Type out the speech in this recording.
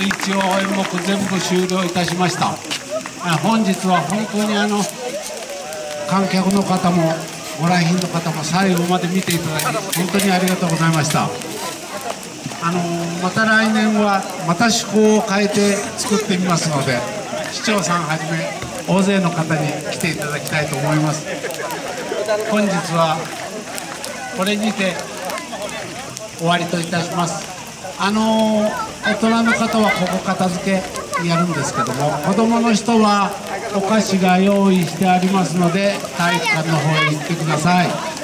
一応演目全部終了いたしました。本日は本当に観客の方もご来賓の方も最後まで見ていただき本当にありがとうございました。また来年はまた趣向を変えて作ってみますので、市長さんはじめ大勢の方に来ていただきたいと思います。本日はこれにて終わりといたします。大人の方はここ片付けやるんですけども、子どもの人はお菓子が用意してありますので体育館の方へ行ってください。